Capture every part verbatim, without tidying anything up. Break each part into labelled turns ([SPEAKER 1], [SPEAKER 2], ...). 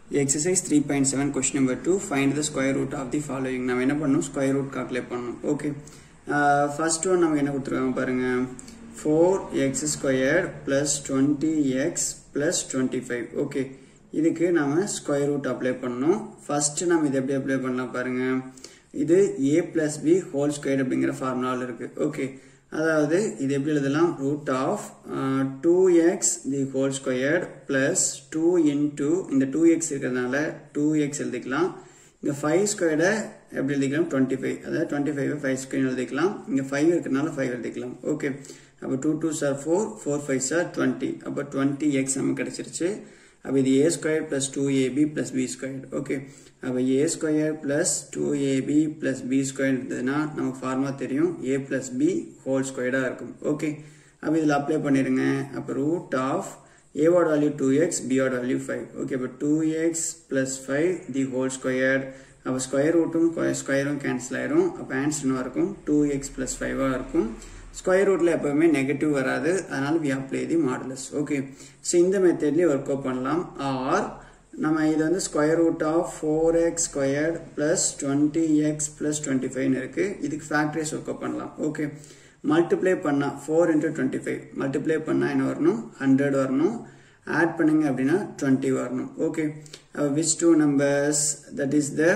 [SPEAKER 1] Exercise three point seven question number two. Find the square root of the following. நம்ம என்ன பண்ணனும் square root calculate பண்ணனும். Okay. Uh, first one நமக்கு என்ன கொடுத்திருக்காங்க பாருங்க. four x squared plus twenty x plus twenty-five. Okay. இதுக்கு நாம square root apply பண்ணனும். First நாம இத எப்படி apply பண்ணலாம் பாருங்க. இது a plus b whole squared அப்படிங்கற ஃபார்முலால இருக்கு. Okay. அதாவது இது எப்படி எழுதலாம் root of uh, two x the whole squared plus two into இந்த two x இருக்கிறதுனால two x எழுதிக்கலாம். இங்க five squared எப்படி எழுதிக்கலாம் twenty-five. அதாவது twenty-five five squared எழுதிக்கலாம். இங்க five இருக்கிறதுனால five எழுதிக்கலாம். ஓகே. அப்ப two twos are four, four fives are twenty. அப்ப twenty x நமக்கு கிடைச்சிருச்சு. அப்ப இது a squared plus two a b plus b squared. Okay. அப்ப a squared plus two a b plus b squared இருந்ததுனா நமக்கு ஃபார்முலா தெரியும் a plus b whole squared ஆ இருக்கும். ஓகே. அப்ப இதல அப்ளை பண்ணிருங்க. அப்ப root of a ஓட வேல்யூ two x, b ஓட வேல்யூ five. ஓகே. அப்ப two x plus five the whole squared. அப்ப ஸ்கொயர் ரூட்டும் ஸ்கொயரும் கேன்சல் ஆயிரும். அப்ப ஆன்சர் என்ன இருக்கும் two x plus five ஆ இருக்கும். Square rootல எப்பவுமே நெகட்டிவ் வராது. அதனால we apply the modulus. Okay. So இந்த மெத்தட்லயே வொர்க் அவுட் பண்ணலாம். ஆர் நம்ம இது வந்து square root of four x squared plus twenty x plus twenty-five னு இருக்கு. இதுக்கு ஃபேக்டரைஸ் வொர்க் அவுட் பண்ணலாம். ஓகே. மல்டிப்ளை பண்ணா four into twenty-five. மல்டிப்ளை பண்ணா என்ன வரணும் one hundred வரணும். ஆட் பண்ணுங்க அப்படினா twenty வரணும். Okay. which two numbers that is the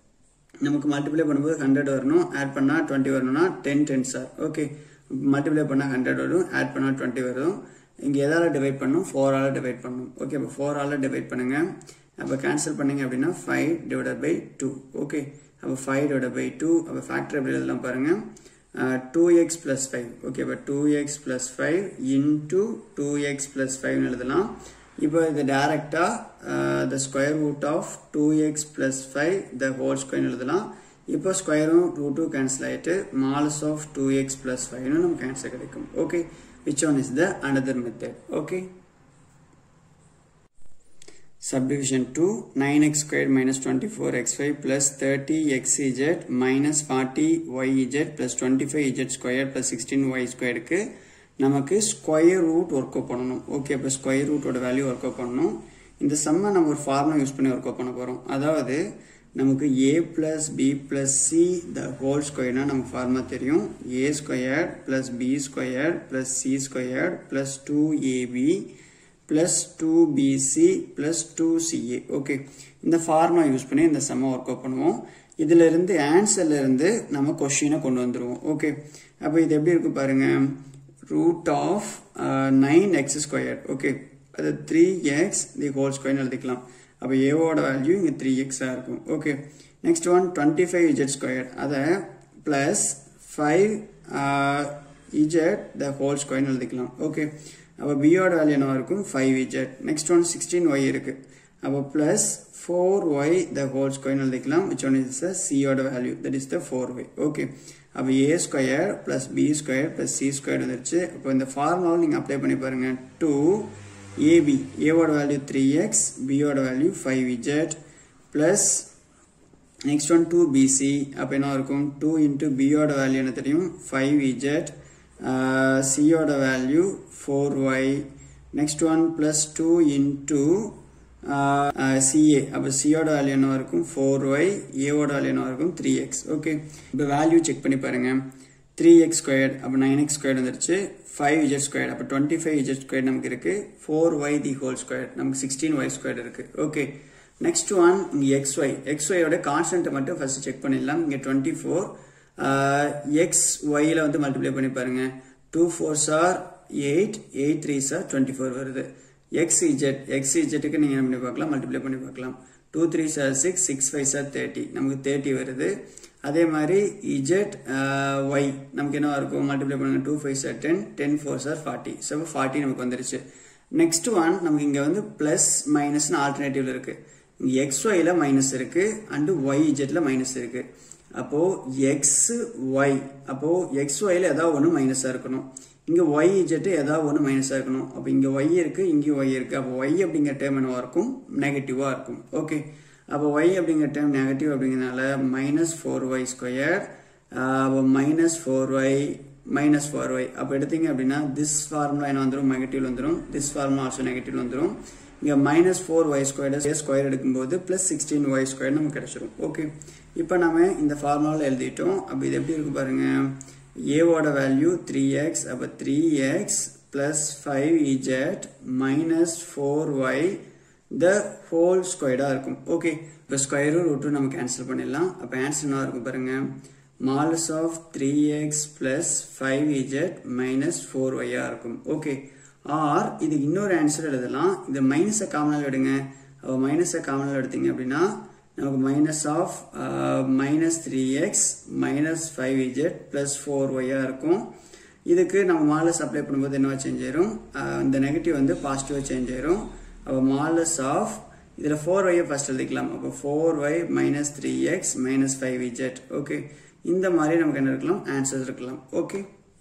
[SPEAKER 1] நமக்கு மல்டிப்ளை பண்ணும்போது one hundred வரணும். ஆட் பண்ணா twenty வரணும்னா ten tens are. Okay. Multiply பண்ணா one hundred வரும். ஆட் பண்ணா twenty வரும். இங்க எதால டிவைட் பண்ணனும் four ஆல டிவைட் பண்ணனும். ஓகே. அப்ப four ஆல டிவைட் பண்ணுங்க. அப்ப கேன்சல் பண்ணீங்க அப்படினா five divided by two. Okay. அப்ப five divided by two. அப்ப ஃபேக்டர் எப்படி எழுதலாம் பாருங்க. uh, two x plus five. Okay. அப்ப two x plus five into two x plus five னு எழுதலாம். இப்போ இது டைரக்ட்டா the square root of two x plus five the whole square னு எழுதலாம். இப்போ ஸ்கொயரும் ரூட்டும் கேன்சல் ஆயிட்டு modulus of two x plus five னு நமக்கு ஆன்சர் கிடைக்கும். Okay. which one is the another method? Okay. Subdivision two. nine x squared minus twenty-four x five plus thirty x z minus forty y z plus twenty-five z squared plus sixteen y squared க்கு நமக்கு square root work out பண்ணனும். Okay. அப்ப square ரூட்டோட value work out பண்ணனும். இந்த சம்ம நம்ம ஒரு ஃபார்முலா யூஸ் பண்ணி வொர்க் அவுட் பண்ண போறோம். அதாவது நமக்கு a plus b plus c the whole square னா நமக்கு ஃபார்முலா தெரியும். a squared plus b squared plus c squared plus two a b plus two b c plus two c a. Okay. இந்த formula use பண்ணி இந்த சம்ம work out பண்ணுவோம். இதில இருந்து ஆன்சர்ல இருந்து நம்ம क्वेश्चन கொண்டு வந்துருவோம். ஓகே. அப்ப இது எப்படி இருக்கு பாருங்க. root of uh, nine x squared. Okay. அது three x the whole square எழுதிக்கலாம். அப்ப a ஓட வேல்யூ இங்க three x ஆ இருக்கும். Okay. Next one twenty-five z squared. அத plus five uh, z the whole square எழுதிக்கலாம். ஓகே. அப்ப b ஓட வேல்யூ என்ன இருக்கும் five z. Next one sixteen y இருக்கு. அப்ப plus four y the whole square எழுதிக்கலாம். which one is the c ஓட value, that is the four y. Okay. அப்ப a squared plus b squared plus c squared வந்துருச்சு. அப்ப இந்த ஃபார்முலாவை நீங்க அப்ளை பண்ணி பாருங்க. two a b, a ஓட வேல்யூ three x, b ஓட value five z plus next one two b c. அப்ப என்ன இருக்கும் two into b ஓட வேல்யூ என்ன தெரியும் five z, uh, c ஓட value four y. next one plus two into uh, uh, ca. அப்ப c ஓட வேல்யூ என்ன இருக்கும் four y, a ஓட வேல்யூ என்ன இருக்கும் three x. ஓகே. இப்ப வேல்யூ செக் பண்ணி பாருங்க. three x squared அப்ப nine x squared வந்துருச்சு. five z squared அப்ப twenty-five z squared நமக்கு இருக்கு. four y the whole squared நமக்கு sixteen y squared இருக்கு. ஓகே. நெக்ஸ்ட் ஒன் இங்க xy. xy ஓட கான்ஸ்டன்ட் மட்டும் ஃபர்ஸ்ட் செக் பண்ணிடலாம். இங்க twenty-four xy ல வந்து மல்டிப்ளை பண்ணி பாருங்க. two fours are eight, eight threes are twenty-four வருது. xz xz க்கு நீங்க என்ன பண்ணி பார்க்கலாம் மல்டிப்ளை பண்ணி பார்க்கலாம். two threes are six, six fives are thirty நமக்கு thirty வருது. அதே மாதிரி z y நமக்கு என்ன இருக்கும் மல்டிப்ளை பண்ணுங்க. two fives are ten, ten fours are forty. So forty நமக்கு வந்துருச்சு. நெக்ஸ்ட் ஒன் நமக்கு இங்க வந்து பிளஸ் மைனஸ் ஆல்டர்னேட்டிவ்ல இருக்கு. இங்க xy ல மைனஸ் இருக்கு and yz ல மைனஸ் இருக்கு. அப்போ xy அப்போ xy ல ஏதாவது ஒன்னு மைனஸா இருக்கணும். இங்க yz ஏதாவது ஒன்னு மைனஸா இருக்கணும். அப்ப இங்க y இருக்கு, இங்க y இருக்கு. அப்ப y அப்படிங்கிற டேர்ம் என்னவா இருக்கும் நெகட்டிவா இருக்கும். ஓகே. அப்ப y அப்படிங்கிற டேர்ம் நெகட்டிவ் அப்படிங்கறனால minus four y squared அப்ப minus four y minus four y. அப்ப எடுத்தீங்க அப்படினா this formula என்ன வந்துரும் நெகட்டிவ்ல வந்துரும். this formula also நெகட்டிவ்ல வந்துரும். இங்கே minus four y squared square எடுக்கும்போது ப்ளஸ் சிக்ஸ்டீன் ஒய் ஸ்கொயர் நமக்கு கிடச்சிரும். ஓகே, இப்போ நம்ம இந்த ஃபார்முலாவில் எழுதிட்டோம். அப்போ இது எப்படி இருக்கு பாருங்க, ஏவோட வேல்யூ த்ரீ எக்ஸ், அப்போ three x plus five z minus four y the whole ஸ்கொயர்டாக இருக்கும். ஓகே, இப்போ ஸ்கொயரும் ரூட்டும் நம்ம கேன்சல் பண்ணிடலாம். அப்போ ஆன்சர் என்ன இருக்கும் பாருங்க, modulus of three x plus five z minus four ஒய்யாக இருக்கும். ஓகே, ஆர் இதுக்கு இன்னொரு ஆன்சர் எழுதலாம். இந்த மைனஸை காமனாக எடுங்க. அப்போ மைனஸை காமனாக எடுத்தீங்க அப்படின்னா நமக்கு minus of minus three X minus five z plus four ஒய்யாக இருக்கும். இதுக்கு நம்ம மாலஸ் அப்ளை பண்ணும்போது என்னவா சேஞ்ச் ஆயிரும், இந்த நெகட்டிவ் வந்து பாசிட்டிவாக சேஞ்ச் ஆயிரும். அப்போ மாலஸ் ஆஃப் இதில் ஃபோர் ஒய்யை ஃபர்ஸ்ட் எழுதிக்கலாம். அப்போ four Y minus three X minus five Z. Okay, இந்த மாதிரி நமக்கு என்ன இருக்கலாம், ஆன்சர்ஸ் இருக்கலாம். Okay,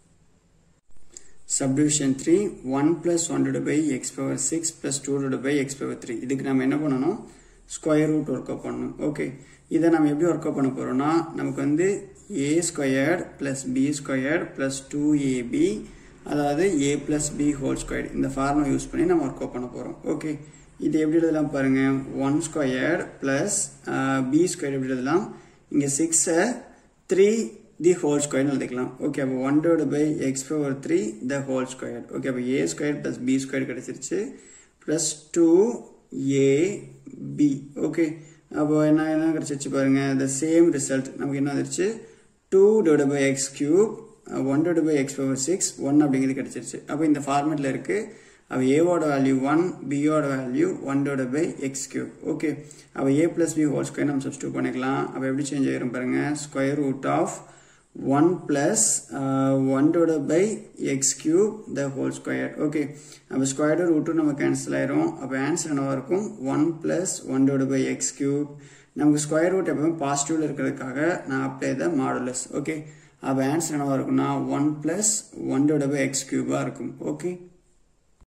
[SPEAKER 1] subdivision three one plus one divide by X power six plus two divide by X power three. இதுக்கு நம்ம என்ன பண்ணணும், ஸ்கொயர் ரூட் ஒர்க் அவுட் பண்ணணும். ஓகே, இதை நம்ம எப்படி ஒர்க் அவுட் பண்ண போறோம்னா நமக்கு வந்து A squared plus B squared plus two AB, அதாவது A plus B whole squared, இந்த ஃபார்முலா யூஸ் பண்ணி நம்ம ஒர்க் அவுட் பண்ண போறோம். ஓகே, இது எப்படி எழுதலாம் பாருங்க, one squared plus B squared எப்படி எழுதலாம், இங்கே சிக்ஸை த்ரீ தி ஹோல் ஸ்கொயர் எழுதிக்கலாம். ஓகே, அப்போ one divide by X power three the whole square. Okay, அப்போ A square plus B square கிடைச்சிருச்சு plus two A B. Okay, அப்போ என்ன என்ன கிடைச்சிருச்சு பாருங்க, த சேம் ரிசல்ட் நமக்கு என்ன வந்துருச்சு, two divide by X cube one divide by X power six one அப்படிங்கிறது கிடைச்சிருச்சு. அப்போ இந்த ஃபார்மேட்டில் இருக்கு. அப்போ ஏவோட வேல்யூ ஒன், பியோட value one divide by X cube. Okay, அப்போ A plus B whole square நம்ம சப்ஸ்டியூட் பண்ணிக்கலாம். அப்போ எப்படி சேஞ்ச் ஆயிரும் பாருங்க, square root of one plus one divide by X cube the whole square. Okay, அப்போ ஸ்கொயர் ரூட்டும் நம்ம கேன்சல் ஆயிரும். அப்போ ஆன்சர் என்னவா இருக்கும், one plus one divide by X cube. நமக்கு ஸ்கொயர் ரூட் எப்பவுமே பாசிட்டிவ்ல இருக்கிறதுக்காக நான் அப்ளை த மாடுலஸ். ஓகே, அப்போ ஆன்சர் என்னவா இருக்கும்னா one plus one divide by X கியூபா இருக்கும். ஓகே.